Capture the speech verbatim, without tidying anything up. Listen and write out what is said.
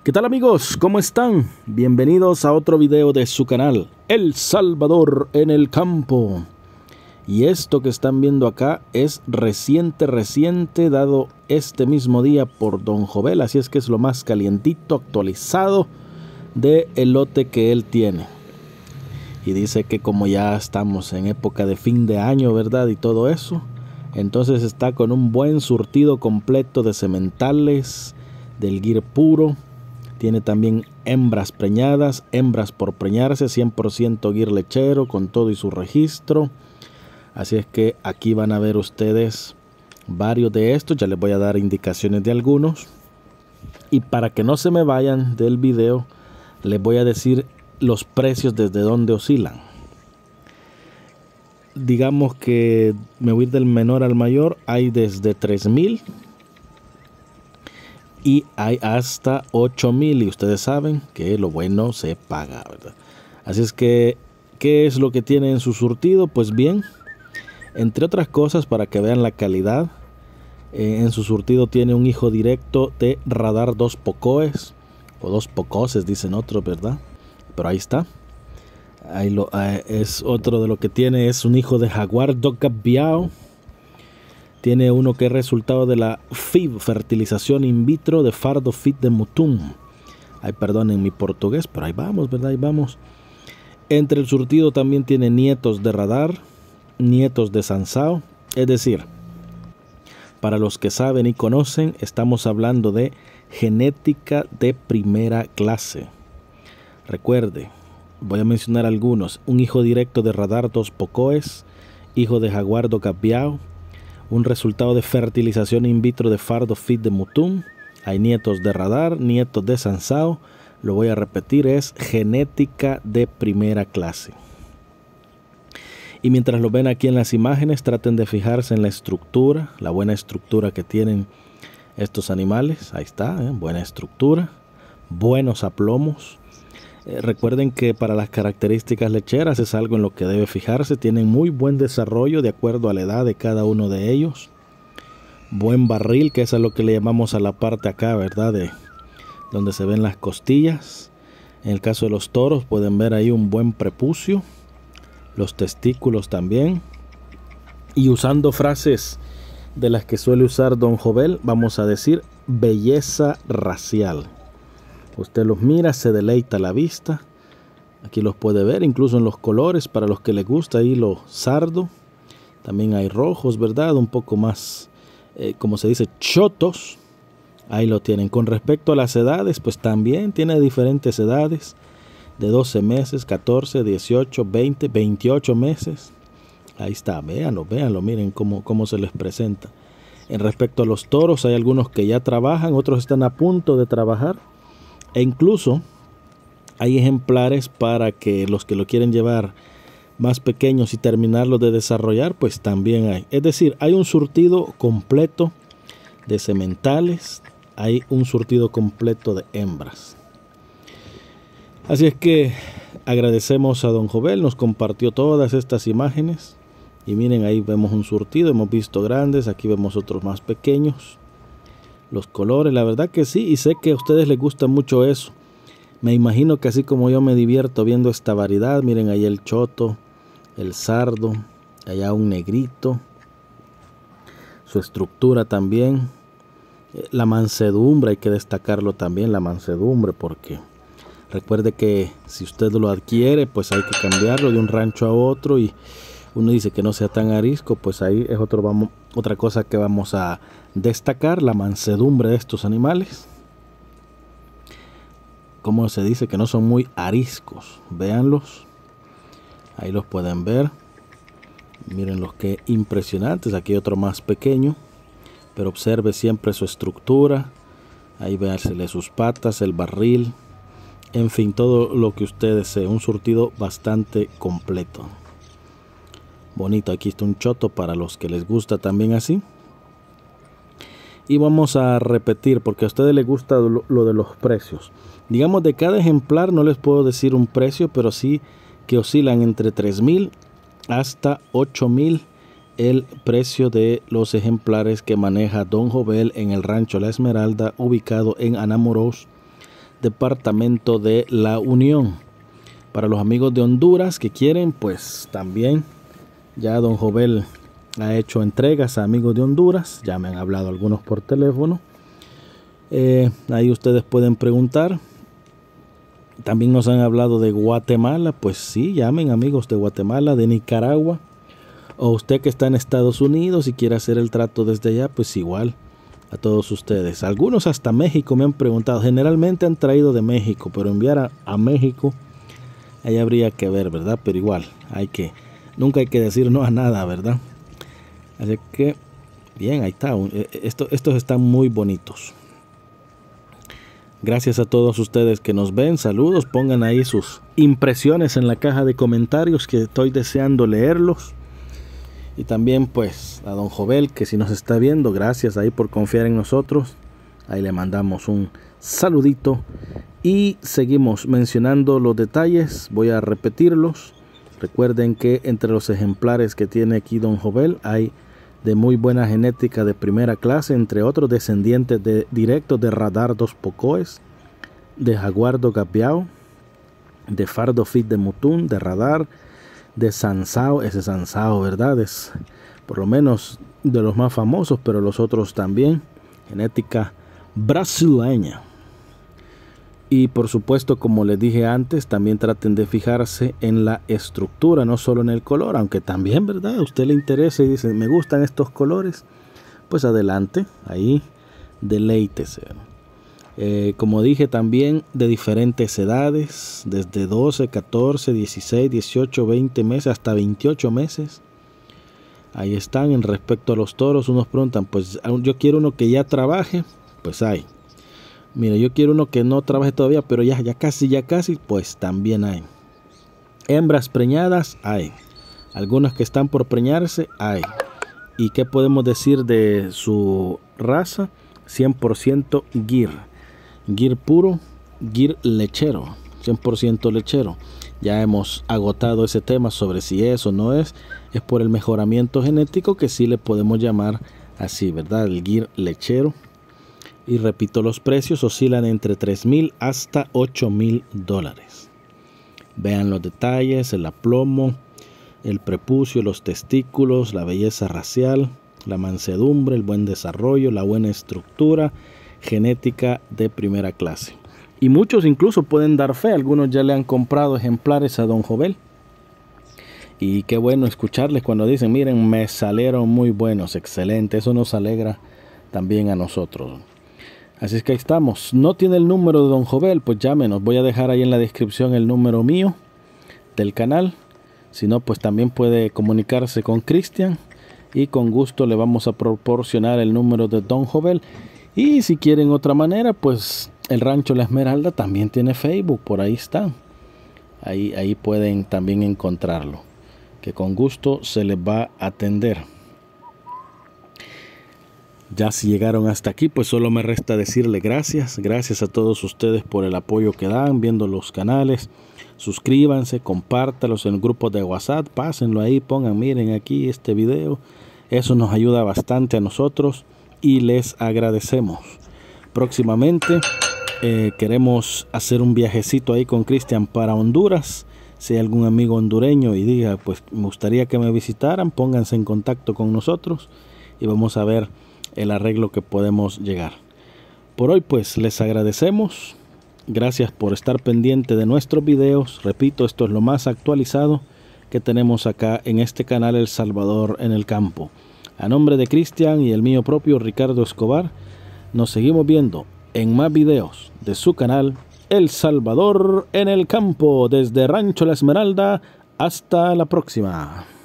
¿Qué tal amigos? ¿Cómo están? Bienvenidos a otro video de su canal, El Salvador en el Campo. Y esto que están viendo acá es reciente, reciente, dado este mismo día por Don Jovel. Así es que es lo más calientito, actualizado de elote que él tiene. Y dice que como ya estamos en época de fin de año, ¿verdad? Y todo eso, entonces está con un buen surtido completo de sementales, del guir puro. Tiene también hembras preñadas, hembras por preñarse, cien por ciento guir lechero con todo y su registro. Así es que aquí van a ver ustedes varios de estos. Ya les voy a dar indicaciones de algunos. Y para que no se me vayan del video, les voy a decir los precios desde donde oscilan. Digamos que me voy del menor al mayor. Hay desde tres mil. Y hay hasta ocho mil, y ustedes saben que lo bueno se paga, ¿verdad? Así es que, ¿qué es lo que tiene en su surtido? Pues bien, entre otras cosas, para que vean la calidad, eh, en su surtido tiene un hijo directo de Radar dos Pocoes, o dos Pocoses, dicen otros, ¿verdad? Pero ahí está. Ahí lo, eh, es otro de lo que tiene, es un hijo de Jaguar Doca Biao. Tiene uno que es resultado de la F I V, fertilización in vitro de Fardo Fit de Mutum. Ay, perdón en mi portugués, pero ahí vamos, ¿verdad? Ahí vamos. Entre el surtido también tiene nietos de Radar, nietos de Sansao. Es decir, para los que saben y conocen, estamos hablando de genética de primera clase. Recuerde, voy a mencionar algunos. Un hijo directo de Radar dos Pocoes, hijo de Jaguar Doca Biao, un resultado de fertilización in vitro de Fardo Fit de Mutum. Hay nietos de Radar, nietos de Sansao. Lo voy a repetir, es genética de primera clase. Y mientras lo ven aquí en las imágenes, traten de fijarse en la estructura, la buena estructura que tienen estos animales. Ahí está, ¿eh? Buena estructura, buenos aplomos. Eh, recuerden que para las características lecheras es algo en lo que debe fijarse. Tienen muy buen desarrollo de acuerdo a la edad de cada uno de ellos. Buen barril, que es a lo que le llamamos a la parte acá, ¿verdad? De donde se ven las costillas. En el caso de los toros pueden ver ahí un buen prepucio. Los testículos también. Y usando frases de las que suele usar Don Jovel, vamos a decir belleza racial. Usted los mira, se deleita la vista. Aquí los puede ver, incluso en los colores, para los que les gusta ahí los sardo. También hay rojos, ¿verdad? Un poco más, eh, como se dice, chotos. Ahí lo tienen. Con respecto a las edades, pues también tiene diferentes edades. De doce meses, catorce, dieciocho, veinte, veintiocho meses. Ahí está, véanlo, véanlo, miren cómo, cómo se les presenta. En respecto a los toros, hay algunos que ya trabajan, otros están a punto de trabajar. E incluso hay ejemplares para que los que lo quieren llevar más pequeños y terminarlos de desarrollar, pues también hay. Es decir, hay un surtido completo de sementales, hay un surtido completo de hembras. Así es que agradecemos a Don Jovel, nos compartió todas estas imágenes. Y miren, ahí vemos un surtido, hemos visto grandes, aquí vemos otros más pequeños. Los colores, la verdad que sí, y sé que a ustedes les gusta mucho eso. Me imagino que así como yo me divierto viendo esta variedad, miren ahí el choto, el sardo, allá un negrito, su estructura también, la mansedumbre, hay que destacarlo también, la mansedumbre, porque recuerde que si usted lo adquiere, pues hay que cambiarlo de un rancho a otro, y uno dice que no sea tan arisco, pues ahí es otro, vamos, otra cosa que vamos a destacar, la mansedumbre de estos animales. Como se dice que no son muy ariscos, véanlos, ahí los pueden ver. Miren los que impresionantes, aquí hay otro más pequeño, pero observe siempre su estructura, ahí véansele sus patas, el barril, en fin, todo lo que usted desee, un surtido bastante completo. Bonito, aquí está un choto para los que les gusta también así. Y vamos a repetir, porque a ustedes les gusta lo, lo de los precios. Digamos, de cada ejemplar no les puedo decir un precio, pero sí que oscilan entre tres mil hasta ocho mil el precio de los ejemplares que maneja Don Jovel en el rancho La Esmeralda, ubicado en Anamorós, departamento de La Unión. Para los amigos de Honduras que quieren, pues también ya don Jovel ha hecho entregas a amigos de Honduras. Ya me han hablado algunos por teléfono. Eh, ahí ustedes pueden preguntar. También nos han hablado de Guatemala. Pues sí, llamen amigos de Guatemala, de Nicaragua. O usted que está en Estados Unidos y quiere hacer el trato desde allá, pues igual a todos ustedes. Algunos hasta México me han preguntado. Generalmente han traído de México, pero enviar a, a México, ahí habría que ver, ¿verdad? Pero igual, hay que, nunca hay que decir no a nada, ¿verdad? Así que, bien, ahí está. Esto, estos están muy bonitos. Gracias a todos ustedes que nos ven. Saludos. Pongan ahí sus impresiones en la caja de comentarios, que estoy deseando leerlos. Y también pues a don Jovel, que si nos está viendo, gracias ahí por confiar en nosotros. Ahí le mandamos un saludito. Y seguimos mencionando los detalles. Voy a repetirlos. Recuerden que entre los ejemplares que tiene aquí don Jovel hay de muy buena genética de primera clase, entre otros descendientes de, directos de Radar dos Pocoes, de Jaguardo Gaviao, de Fardo Fit de Mutún, de Radar, de Sansao. Ese Sansao, ¿verdad? Es por lo menos de los más famosos, pero los otros también. Genética brasileña. Y por supuesto, como les dije antes, también traten de fijarse en la estructura, no solo en el color, aunque también, ¿verdad? A usted le interesa y dice, me gustan estos colores, pues adelante, ahí deleítese. Eh, como dije también, de diferentes edades, desde doce, catorce, dieciséis, dieciocho, veinte meses, hasta veintiocho meses. Ahí están. En respecto a los toros, unos preguntan, pues yo quiero uno que ya trabaje, pues hay. Mira, yo quiero uno que no trabaje todavía, pero ya, ya casi, ya casi, pues también hay. Hembras preñadas, hay. Algunas que están por preñarse, hay. ¿Y qué podemos decir de su raza? cien por ciento Gir. Gir puro, Gir lechero, cien por ciento lechero. Ya hemos agotado ese tema sobre si es o no es. Es por el mejoramiento genético que sí le podemos llamar así, ¿verdad? El Gir lechero. Y repito, los precios oscilan entre tres mil hasta ocho mil dólares. Vean los detalles, el aplomo, el prepucio, los testículos, la belleza racial, la mansedumbre, el buen desarrollo, la buena estructura, genética de primera clase. Y muchos incluso pueden dar fe, algunos ya le han comprado ejemplares a don Jovel. Y qué bueno escucharles cuando dicen, miren, me salieron muy buenos, excelente, eso nos alegra también a nosotros. Así es que ahí estamos. No tiene el número de don Jovel, pues llámenos. Voy a dejar ahí en la descripción el número mío del canal. Si no, pues también puede comunicarse con Cristian y con gusto le vamos a proporcionar el número de don Jovel. Y si quieren otra manera, pues el Rancho La Esmeralda también tiene Facebook, por ahí está. Ahí, ahí pueden también encontrarlo, que con gusto se les va a atender. Ya si llegaron hasta aquí, pues solo me resta decirle gracias. Gracias a todos ustedes por el apoyo que dan, viendo los canales. Suscríbanse, compártalos en grupos de WhatsApp, pásenlo ahí, pongan, miren aquí este video. Eso nos ayuda bastante a nosotros y les agradecemos. Próximamente eh, queremos hacer un viajecito ahí con Cristian para Honduras. Si hay algún amigo hondureño y diga, pues me gustaría que me visitaran, pónganse en contacto con nosotros y vamos a ver el arreglo que podemos llegar. Por hoy pues les agradecemos. Gracias por estar pendiente de nuestros videos. Repito, esto es lo más actualizado que tenemos acá en este canal El Salvador en el Campo. A nombre de Cristian y el mío propio Ricardo Escobar, nos seguimos viendo en más videos de su canal El Salvador en el Campo. Desde Rancho La Esmeralda, hasta la próxima.